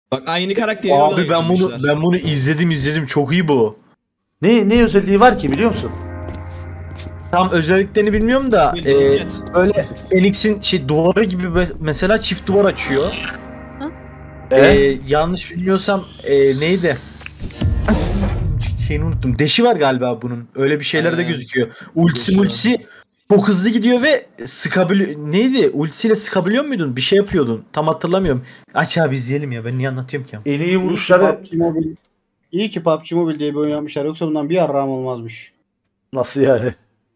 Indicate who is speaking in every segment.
Speaker 1: Bak aynı karakteri
Speaker 2: Abi ben bunu izledim çok iyi bu.
Speaker 3: Ne özelliği var ki biliyor musun?
Speaker 2: Tam özelliklerini bilmiyorum da böyle Phoenix'in duvarı gibi mesela çift duvar açıyor. Yanlış bilmiyorsam neydi? Şeyini unuttum. Deşi var galiba bunun. Öyle bir şeyler de gözüküyor. Ultisi çok hızlı gidiyor ve sıkabiliyor. Neydi? Ultisiyle sıkabiliyor muydun? Bir şey yapıyordun. Tam hatırlamıyorum. Aç abi izleyelim ya. Ben niye anlatıyorum ki?
Speaker 3: En iyi vuruşları...
Speaker 4: İyi ki PUBG Mobile diye bir oyun yapmışlar. Yoksa bundan bir arrağım olmazmış.
Speaker 3: Nasıl yani?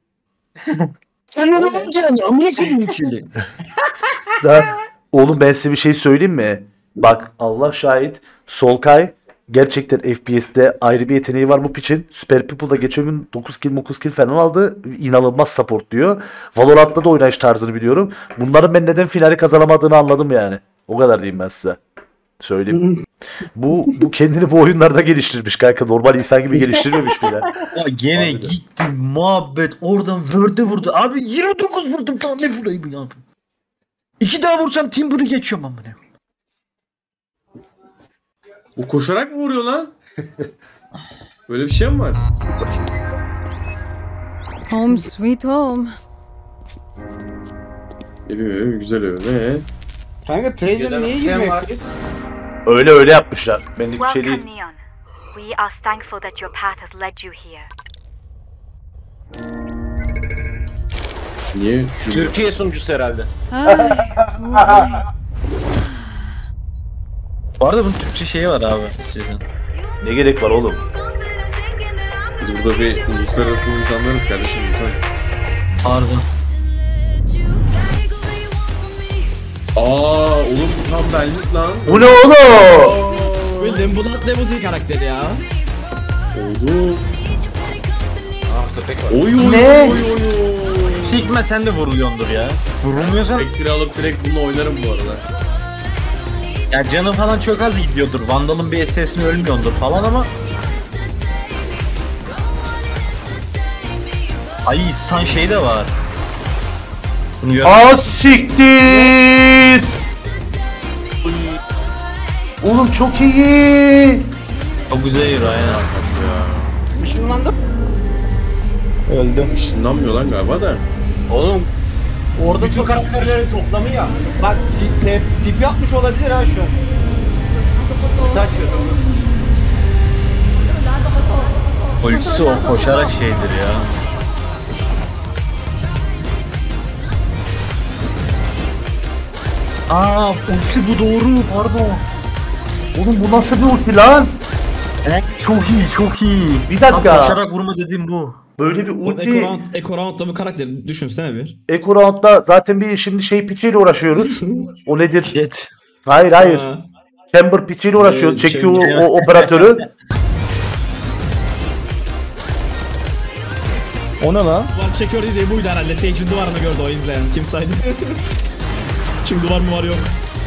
Speaker 3: Oğlum ben size bir şey söyleyeyim mi? Bak Allah şahit. Solkay gerçekten FPS'te ayrı bir yeteneği var bu piçin. Super People'da geçen gün 9 kill falan aldı. İnanılmaz support diyor. Valorant'ta da oynayış tarzını biliyorum. Bunların ben neden finali kazanamadığını anladım yani. O kadar diyeyim ben size. Söyleyeyim. bu kendini bu oyunlarda geliştirmiş kanka. Normal insan gibi geliştirmemiş bile.
Speaker 2: Ya gene gitti muhabbet oradan vurdu. Abi 29 vurdum tam ne vurayım ya. 2 daha vursam Timber'ı geçiyorum ama ne.
Speaker 5: O koşarak mı vuruyor lan? Böyle bir şey mi var?
Speaker 6: Home sweet home.
Speaker 5: Evim güzel ev. Ne?
Speaker 4: Kanka trailer niye girmiyor?
Speaker 3: Öyle yapmışlar. Benlik bir şey değil.
Speaker 7: Welcome, Neon. We are thankful that your path has led you here.
Speaker 5: Niye?
Speaker 2: Türkiye sunucusu herhalde. Bu arada bunun Türkçe şeyi var abi.
Speaker 3: Ne gerek var oğlum?
Speaker 5: Biz burada bir uluslararası insanlarız kardeşim lütfen.
Speaker 2: Pardon.
Speaker 5: Oğlum bu tam benlik lan.
Speaker 3: Bu ne oğlum?
Speaker 1: Bildim bu da Levuzi karakteri ya.
Speaker 5: Oldu.
Speaker 2: Köpek var.
Speaker 3: Ne?
Speaker 2: Sigma sen de vuruluyordur ya. Vurulmuyorsan...
Speaker 5: Elektriği alıp direkt bununla oynarım bu arada.
Speaker 2: Ya canın falan çok az gidiyordur. Vandal'ın bir SS'ini ölmüyordur falan ama... Ay insan şey de var.
Speaker 3: Siktir! Oğlum çok iyi.
Speaker 2: Çok güzel yürü aynen.
Speaker 4: Işınlandım.
Speaker 1: Öldüm.
Speaker 5: Işınlanmıyor lan galiba da.
Speaker 2: Oğlum
Speaker 4: Orada bütün karakterlerin toplamı ya. Bak tip yapmış olabilir ha şu an.
Speaker 2: polisi o koşarak şeydir ya. Ulti bu doğru pardon.
Speaker 3: Oğlum bu nasıl bir ulti lan?
Speaker 2: Çok iyi.
Speaker 3: Bir dakika.
Speaker 2: Koşarak vurma dediğim bu.
Speaker 3: Böyle bir ulti.
Speaker 1: Echo Round'da bu karakteri düşünsene bir.
Speaker 3: Echo Round'da zaten bir şimdi piçiyle uğraşıyoruz. O nedir?
Speaker 2: Jet.
Speaker 3: Hayır. Chamber piçiyle uğraşıyor. Çekiyor o operatörü.
Speaker 1: O ne lan? Duvar çekiyor dediği buydu herhalde. Sage'in duvarını gördü o izleyen. Kim saydı? Şimdi duvar mı var yok.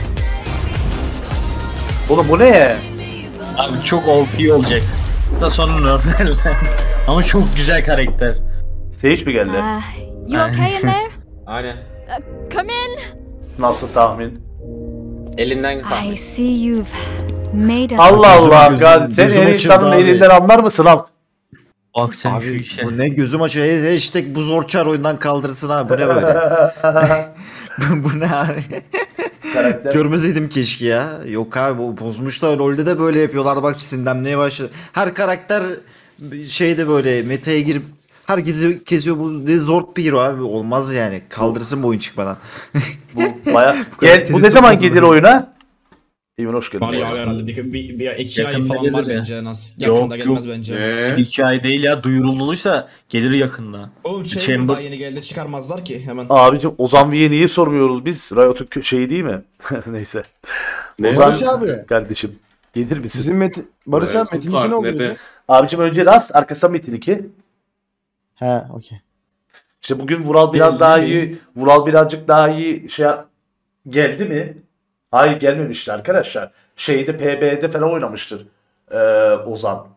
Speaker 3: Oğlum bu ne?
Speaker 2: Abi çok OP olacak. Da sonu normal. Ama çok güzel karakter.
Speaker 3: Sage mi geldi?
Speaker 6: You okay in there?
Speaker 8: Aynen.
Speaker 6: Come in.
Speaker 3: Nasıl tahmin?
Speaker 8: Elinden tahmin.
Speaker 6: I see you've made a...
Speaker 3: Allah. Sen en insanın elinden anlar mısın abi?
Speaker 2: Bak sen şu
Speaker 9: Abi
Speaker 2: işe.
Speaker 9: bu ne gözüm açıyor. Hashtag bu zor çar oyundan kaldırsın abi. Bu ne böyle? Bu ne abi? Görmeseydim keşke ya. Yok abi bu bozmuşlar. LoL'de de böyle yapıyorlar. Bak sinirlenmeye başladı. Her karakter şeyde böyle meta'ya girip herkesi kesiyor. Bu ne zor bir hero abi. Olmaz yani. Kaldırsın bu oyun çıkmadan.
Speaker 3: Bu baya... bu ne zaman gelir oyuna? İyi hoş geldin.
Speaker 1: Var ya herhalde bir 2 ay
Speaker 2: Yakında
Speaker 1: falan var
Speaker 2: gelir ya.
Speaker 1: bence en az. Yakında gelmez bence.
Speaker 2: 2 ay değil ya duyuruluysa gelir yakında.
Speaker 1: Oğlum
Speaker 2: Chamber-
Speaker 1: daha yeni geldi çıkarmazlar ki hemen.
Speaker 3: Abicim Ozan V'ye niye sormuyoruz biz? Riot'un şeyi değil mi? Neyse.
Speaker 5: Ne?
Speaker 4: Barış abi.
Speaker 3: Kardeşim gelir misin?
Speaker 4: Bizim Barış abi Metin 2 ne oldu bizim?
Speaker 3: Abicim önce Rast arkasından Metin 2.
Speaker 4: He okey.
Speaker 3: İşte bugün Vural biraz daha iyi. Vural birazcık daha iyi geldi mi? Hayır gelmemişti arkadaşlar. Şeyde PB'de falan oynamıştır. Ozan.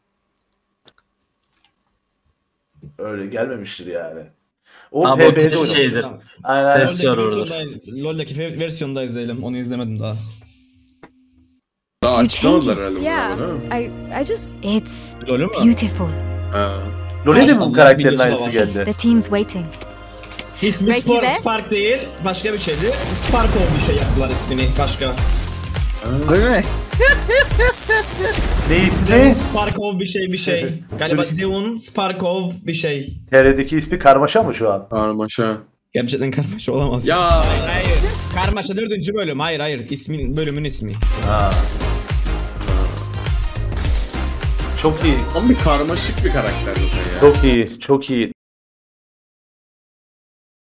Speaker 3: Öyle gelmemiştir yani. O
Speaker 2: Abi o
Speaker 3: PB'de
Speaker 2: test
Speaker 3: oynamıştır.
Speaker 2: şeydir.
Speaker 3: Aynen.
Speaker 2: Test var orada.
Speaker 1: LoL'deki versiyonda izleyelim. Onu izlemedim daha.
Speaker 6: few
Speaker 5: açıklamadılar
Speaker 6: changes.
Speaker 5: herhalde
Speaker 6: Yeah,
Speaker 5: bunu, değil mi?
Speaker 6: I just it's
Speaker 1: Öyle mi?
Speaker 6: beautiful.
Speaker 5: Ha.
Speaker 3: Lol'e de bu karakterin
Speaker 1: Videosu da
Speaker 3: aynısı
Speaker 1: var.
Speaker 3: geldi.
Speaker 6: The team's waiting.
Speaker 1: İsmi
Speaker 6: Right here.
Speaker 1: Spark değil, başka bir şeydi. Sparkov bir şey yaptılar ismini, başka.
Speaker 9: Değil mi?
Speaker 3: Ne
Speaker 1: Zeun
Speaker 3: ismi?
Speaker 1: Sparkov bir şey. Galiba Zeun Sparkov bir şey.
Speaker 3: TR'deki ismi karmaşa mı şu an?
Speaker 5: Karmaşa.
Speaker 1: Gerçekten karmaşa olamaz.
Speaker 5: Ya.
Speaker 1: Hayır. Karmaşa 4. bölüm. Hayır. Bölümün ismi.
Speaker 3: Ha. Çok iyi.
Speaker 5: Ama bir karmaşık bir karakter zaten ya.
Speaker 3: Çok iyi. Çok iyi.